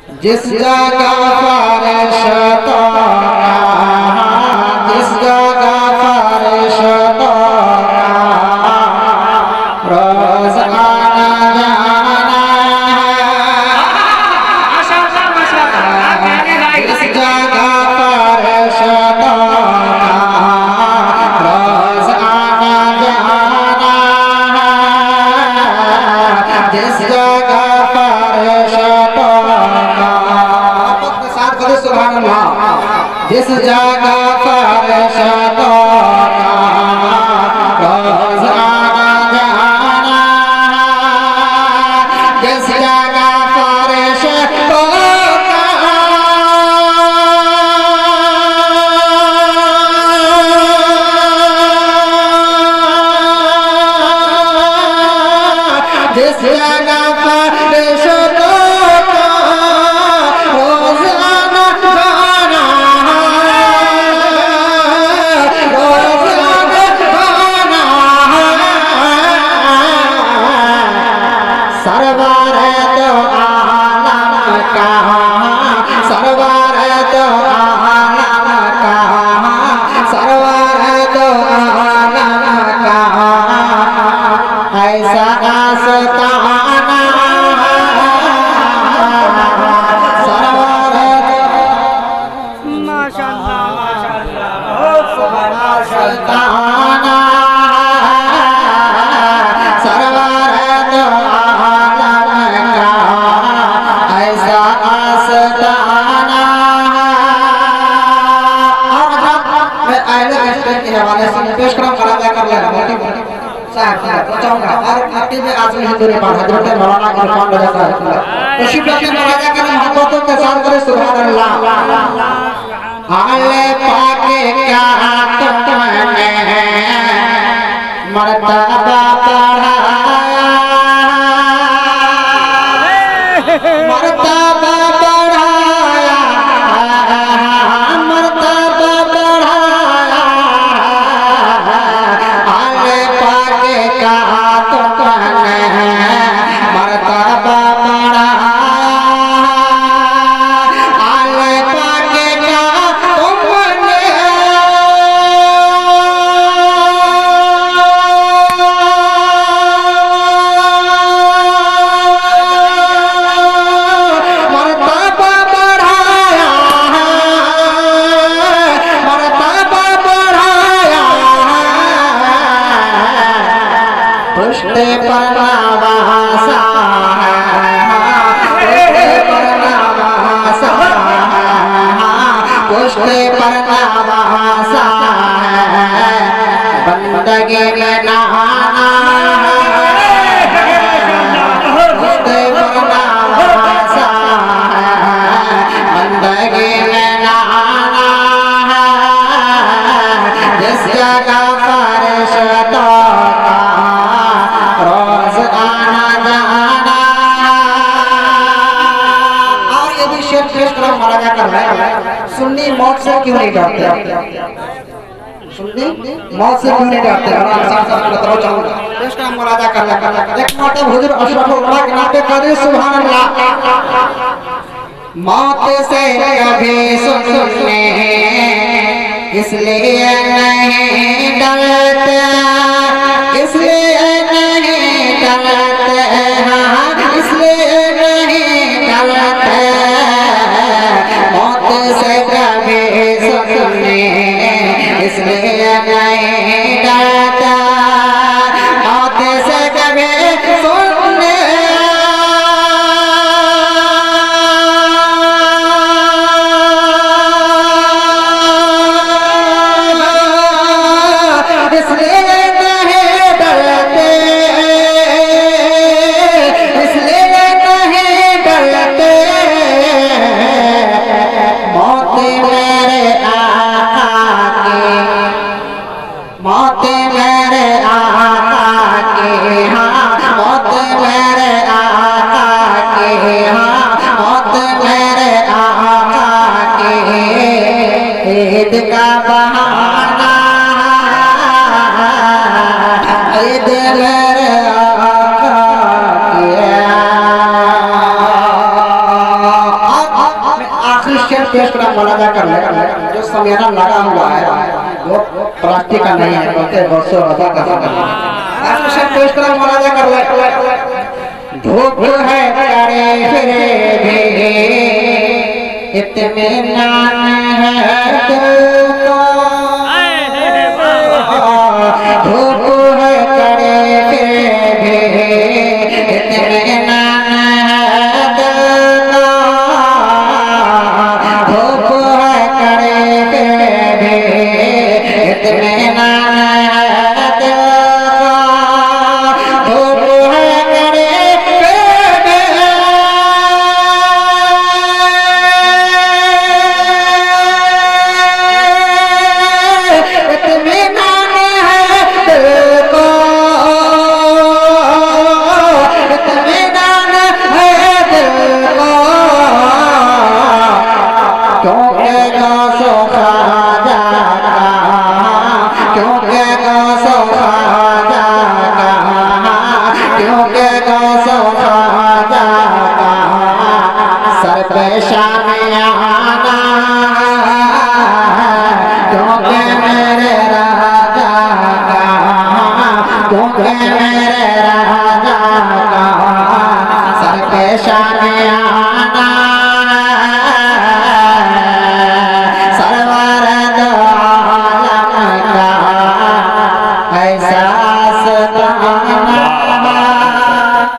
जिस जगह फर्श तोड़ा, जिस जगह फर्श तोड़ा, रोज आना जाना है। जिस जगह फर्श तोड़ा, रोज आना जाना है। जिस जगह फर्श सुभान अल्लाह। जिस जगह फर्श तोड़ा, रोज आना जाना, जिस जगह फर्श तोड़ा, जिस जगह फर्श सरवर तो आलम का, सरवर तो आलम का, सरवर तो आलम का, ऐसा आस्ताना सरवर माशाअल्लाह माशाअल्लाह आस्ताना सरवर तो पेश कर आजमी हिंदुरी पर हजरत मौलाना इरफान रजा साहब तशरीफ रखने मौलाना के मोहब्बतों के साथ करे सुभान अल्लाह। आले पाके क्या तुमने मर्तबा बढ़ाया, मर्तबा बढ़ाया, मर्तबा बढ़ाया। आले पाके का तुमने मर्तबा बढ़ाया, आले पाके का तुमने मर्तबा बढ़ाया, मर्तबा बढ़ाया। पुष्टे पर नवासा है, पुष्टे पर नवासा है, पुष्टे पर नवासा है। बंदगी में नहाना है, पुष्टे पर नवासा है, बंदगी में नहाना है। जिस जगह फर्श तोड़ा, रोज आना जाना। और ये भी शेर पेश करो महाराजा कर रहे हैं। सुन्नी मौत से क्यों नहीं डरते, सुन्नी मौत से क्यों नहीं डरते। पेश करो महाराजा कर रहे हैं। एक मर्तबा हुजूर अशरफुल उलमा के नाते कदर सुभान अल्लाह। मौत से कभी सुनने इसलिए नहीं डरते, इसलिए नहीं डरते, हाँ इसलिए नहीं डरते। मौत से कभी सुनने इसलिए नहीं डरते, मौत से कभी सुनने इसलिए नहीं डरते। पेश करा मुलाजा कर ले। जो समियाना लगा हुआ है वो प्लास्टिक का नहीं है, कहते बरसों रजा का समियाना। आज से पेश करा मुलाजा कर ले। धूप है करे फिरे भी इत्मीनान है दिल